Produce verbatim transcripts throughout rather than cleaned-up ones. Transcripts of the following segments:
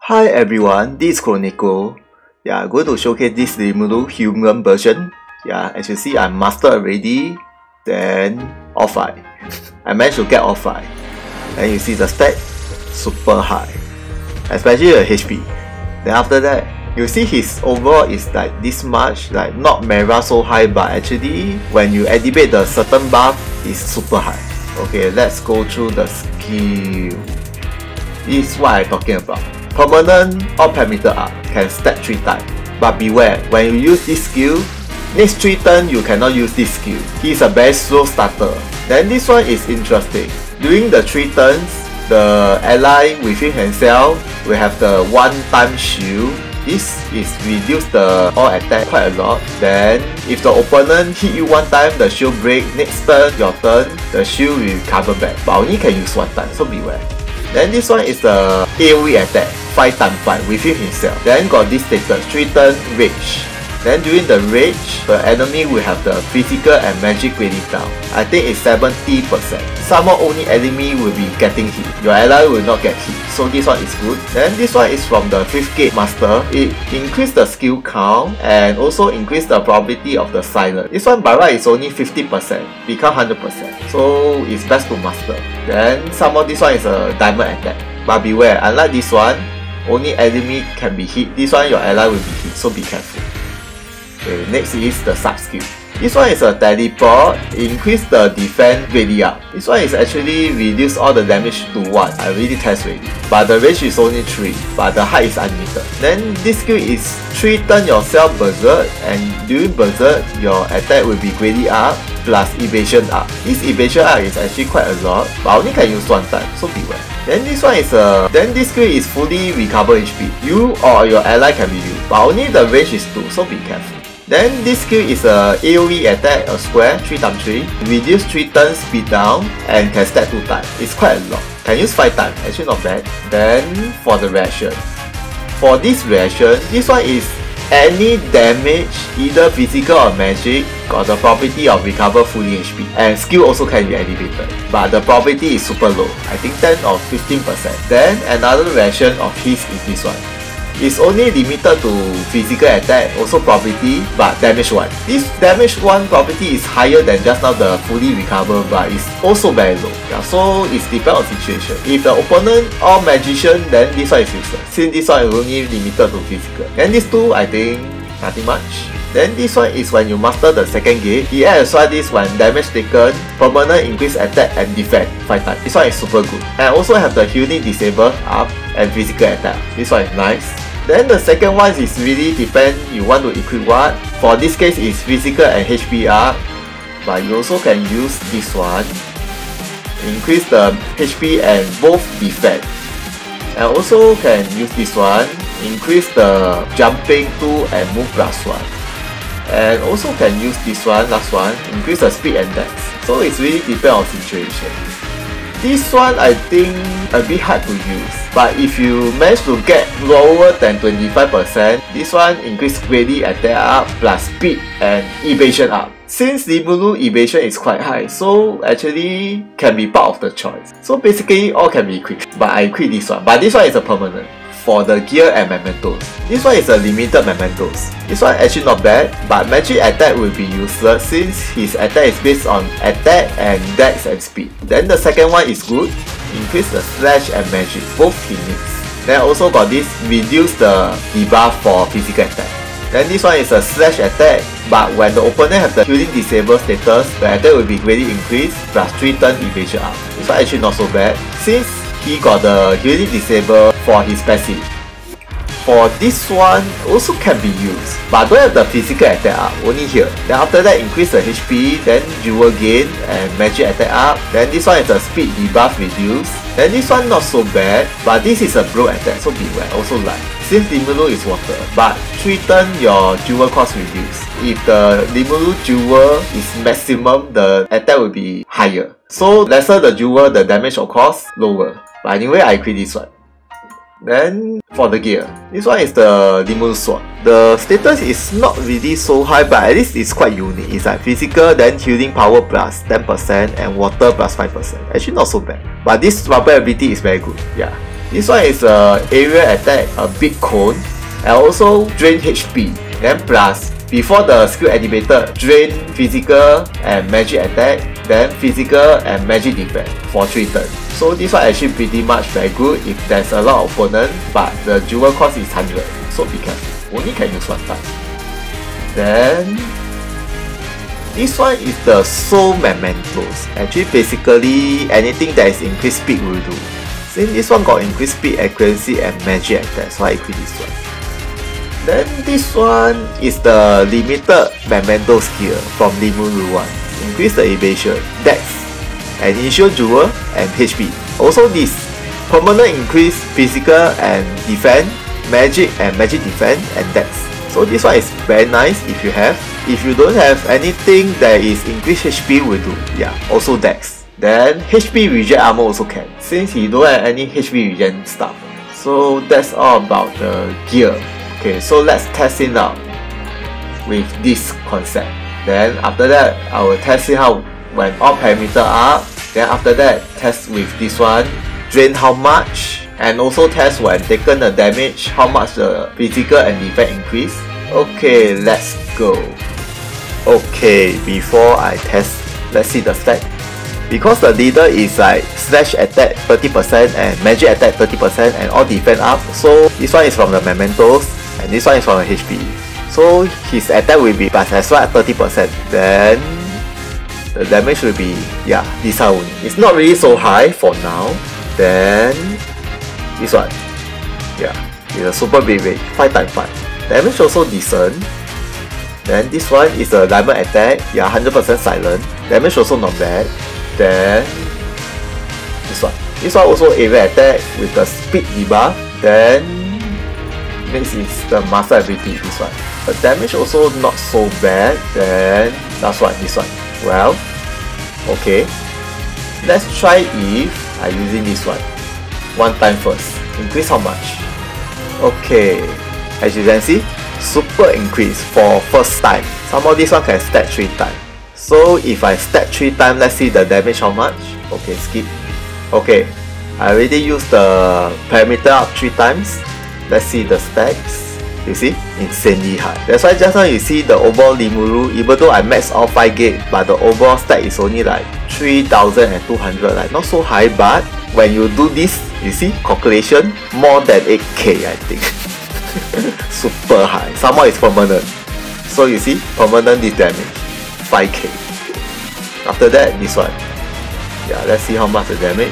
Hi everyone, this is Chronicle. Yeah, I'm going to showcase this Rimuru human version. Yeah, as you see, I'm master already. Then off five. I managed to get off five. Then you see the stat super high, especially the H P. Then after that, you see his overall is like this much, like not Mera so high, but actually when you activate the certain buff, it's super high. Okay, let's go through the skill. This is what I'm talking about. Permanent or perimeter up can stack three times, but beware, when you use this skill, next three turns you cannot use this skill. He's a very slow starter. Then this one is interesting. During the three turns, the ally within himself will have the one time shield. This is reduce the all attack quite a lot. Then if the opponent hit you one time, the shield break. Next turn, your turn, the shield will recover back, but only can use one time, so beware. Then this one is the A O E attack, five times five within himself. Then got this status, three turn rage. Then during the rage, the enemy will have the physical and magic grading down. I think it's seventy percent. Somehow only enemy will be getting hit. Your ally will not get hit. So this one is good. Then this one is from the fifth gate master. It increase the skill count and also increase the probability of the silence. This one by right is only fifty percent, become one hundred percent. So it's best to master. Then somehow this one is a diamond attack. But beware, unlike this one, only enemy can be hit. This one your ally will be hit, so be careful. Okay, next is the sub skill. This one is a teleport, increase the defense really up. This one is actually reduce all the damage to one. I really test already. But the range is only three, but the height is unlimited. Then this skill is three turn yourself berserk, and during berserk, your attack will be greatly up plus evasion up. This evasion up is actually quite a lot, but only can use one time, so beware. Then this one is a then this skill is fully recover H P. You or your ally can be used, but only the range is two, so be careful. Then this skill is a A O E attack, a square, three times three, reduce three turns speed down, and can stack two times. It's quite a lot. Can use five times, actually not bad. Then for the reaction. For this reaction, this one is any damage, either physical or magic, got the probability of recover fully H P. And skill also can be activated, but the probability is super low. I think ten or fifteen percent. Then another reaction of his is this one. It's only limited to physical attack, also probability, but damage one. This damage one probability is higher than just now the fully recover, but it's also very low. Yeah, so it depends on situation. If the opponent or magician, then this one is useless, since this one is only limited to physical. Then these two, I think nothing much. Then this one is when you master the second gate. He adds this when damage taken, permanent increase attack and defense five times. This one is super good. And also have the healing disable up and physical attack. This one is nice. Then the second one is really depend you want to equip what. For this case is physical and H P up, but you also can use this one. Increase the H P and both defense. And also can use this one. Increase the jumping two and move plus one. And also can use this one, last one. Increase the speed and dex. So it's really depend on situation. This one I think a bit hard to use, but if you manage to get lower than twenty-five percent, this one increase greatly attack up plus speed and evasion up. Since Rimuru evasion is quite high, so actually can be part of the choice. So basically all can be equipped, but I equip this one. But this one is a permanent for the gear and mementos. This one is a limited mementos. This one actually not bad, but magic attack will be useless since his attack is based on attack and dex and speed. Then the second one is good, increase the slash and magic, both he needs. Then also got this, reduce the debuff for physical attack. Then this one is a slash attack, but when the opponent have the healing disable status, the attack will be greatly increased plus three turn evasion up. This one actually not so bad, since he got the healing disable for his passive. For this one also can be used, but don't have the physical attack up, only here. Then after that increase the H P, then jewel gain and magic attack up. Then this one is a speed debuff reduce. Then this one not so bad, but this is a bro attack, so beware, also light. Since Rimuru is water, but three turn your jewel cost reduce. If the Rimuru jewel is maximum, the attack will be higher. So lesser the jewel, the damage of cost lower. But anyway, I quit this one. Then for the gear, this one is the Rimuru sword. The status is not really so high, but at least it's quite unique. It's like physical, then healing power plus ten percent and water plus five percent. Actually not so bad. But this rubber ability is very good. Yeah. This one is a area attack, a big cone, and also drain H P. Then plus, before the skill activated, drain physical and magic attack, then physical and magic defense for three turns. So this one actually pretty much very good if there's a lot of opponent, but the jewel cost is one hundred, so be careful. Only can use one time. Then this one is the Soul Mementos. Actually basically anything that is increased speed will do. Since this one got increased speed, accuracy and magic attack, so I equip this one. Then this one is the limited memento skill from Rimuru one. Increase the evasion, dex, and initial jewel and H P. Also this permanent increase physical and defense, magic and magic defense and dex. So this one is very nice if you have. If you don't have anything that is increased H P will do. Yeah, also dex. Then H P regen armor also can, since you don't have any H P regen stuff. So that's all about the gear. Okay, so let's test it out with this concept. Then after that, I will test it out when all parameters are up. Then after that, test with this one, drain how much, and also test when taken the damage, how much the physical and defense increase. Okay, let's go. Okay, before I test, let's see the stat. Because the leader is like slash attack thirty percent and magic attack thirty percent and all defense up, so this one is from the mementos and this one is from the H P. So his attack will be plus as well at thirty percent. Then the damage will be, yeah, this one only. It's not really so high for now. Then this one, yeah, it's a super big rate, five times five. Damage also decent. Then this one is a diamond attack, yeah, one hundred percent silent. Damage also not bad. Then this one. This one also area attack with the speed debuff. Then next is the master ability, this one. The damage also not so bad. Then last one, this one. Well, okay. Let's try if I using this one. One time first. Increase how much? Okay. As you can see, super increase for first time. Somehow this one can stack three times. So if I stack three times, let's see the damage how much. Okay, skip. Okay, I already used the parameter up three times. Let's see the stacks. You see, insanely high. That's why just now you see the overall Rimuru, even though I maxed all five gate, but the overall stack is only like three thousand two hundred, like not so high, but when you do this, you see, calculation, more than eight K I think. Super high. Somehow it's permanent. So you see, permanent this damage, five K. After that, this one. Yeah, let's see how much the damage.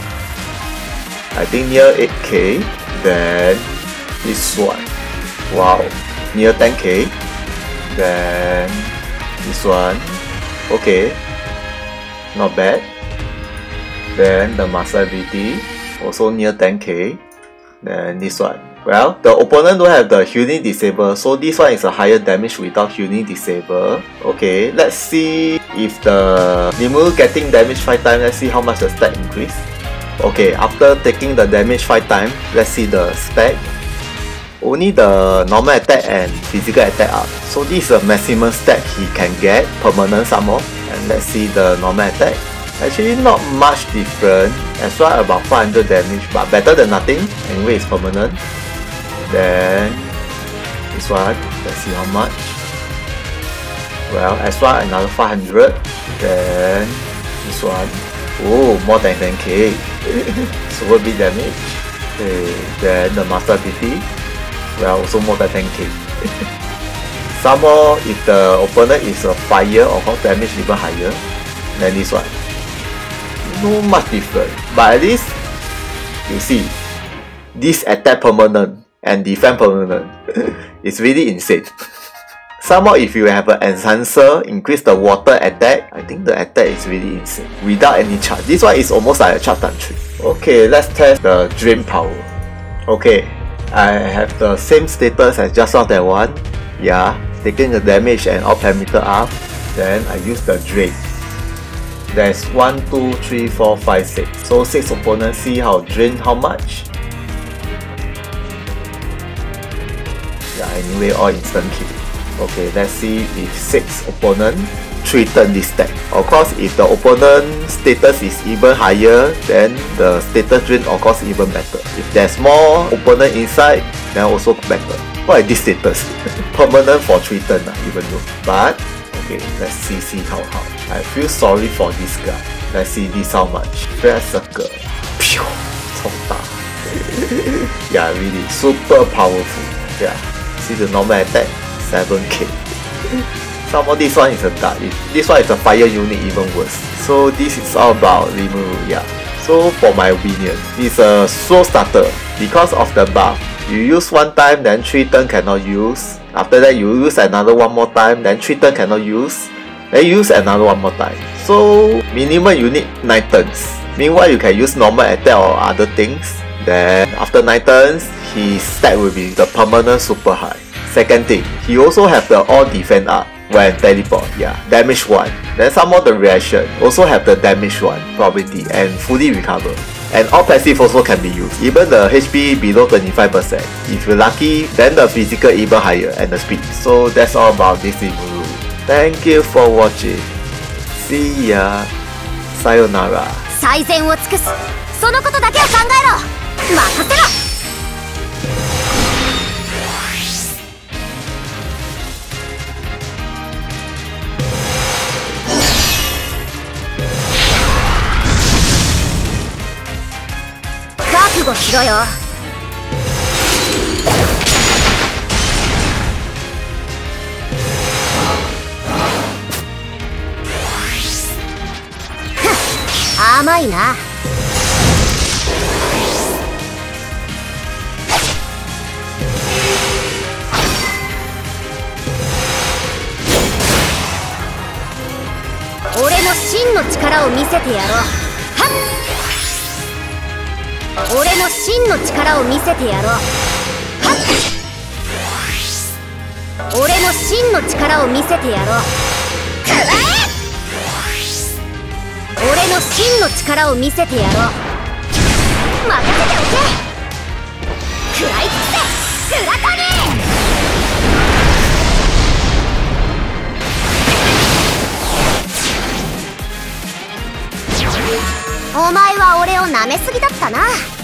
I think near eight K. Then this one. Wow, near ten K. Then this one. Okay, not bad. Then the master ability, also near ten K. Then this one. Well, the opponent don't have the healing disable, so this one is a higher damage without healing disable. Okay, let's see if the Rimuru getting damage five times. Let's see how much the stack increase. Okay, after taking the damage five times, let's see the stack. Only the normal attack and physical attack up. So this is the maximum stack he can get, permanent some more. And let's see the normal attack. Actually not much different, as well about five hundred damage, but better than nothing. Anyway, it's permanent. Then this one, let's see how much. Well, as well another five hundred. Then this one, oh, more than ten K. Super big damage. Okay, then the master ability, well, also more than ten K. Some more if the opponent is a fire or hot damage even higher. Then this one, no much different, but at least you see this attack permanent and defense permanent. It's really insane. Somehow if you have an enhancer, increase the water attack, I think the attack is really insane without any charge. This one is almost like a charge time three. Okay, let's test the drain power. Okay, I have the same status as just now that one. Yeah, taking the damage and all parameter up. Then I use the drain. There's one, two, three, four, five, six. So six opponents, see how drain how much. Yeah, anyway, all instant kill. Okay, let's see if six opponents three turn this deck. Of course, if the opponent status is even higher, then the status drain of course even better. If there's more opponent inside, then also better. What is this status? Permanent for three turn, uh, even though. But okay, let's see see how how. I feel sorry for this guy. Let's see this how much. Red circle. Pew! 冲大. Yeah, really super powerful. Yeah. See the normal attack, seven K. Some of this one is a dark. This one is a fire unit, even worse. So this is all about Rimuru. Yeah. So for my opinion, it's a slow starter because of the buff. You use one time, then three turn cannot use. After that, you use another one more time, then three turn cannot use. Then use another one more time. So minimum you need nine turns. Meanwhile, you can use normal attack or other things. Then after nine turns, his stat will be the permanent super high. Second thing, he also have the all defense up when teleport. Yeah, damage one. Then some of the reaction also have the damage one probability and fully recover. And all passive also can be used. Even the H P below twenty-five percent. If you're lucky, then the physical even higher and the speed. So that's all about this Rimuru. Thank you for watching. See ya. Sayonara. 最善を尽くす。そのことだけを考えろ。任せろ。覚悟しろよ。甘いな。俺の真の力を見せてやろう。はっ。俺の真の力を見せてやろう。はっ。俺の真の力を見せてやろう。くらえ。俺の真の力を見せてやろう。任せておけ。食らいつくぜ、グラトニー。お前は俺を舐めすぎだったな。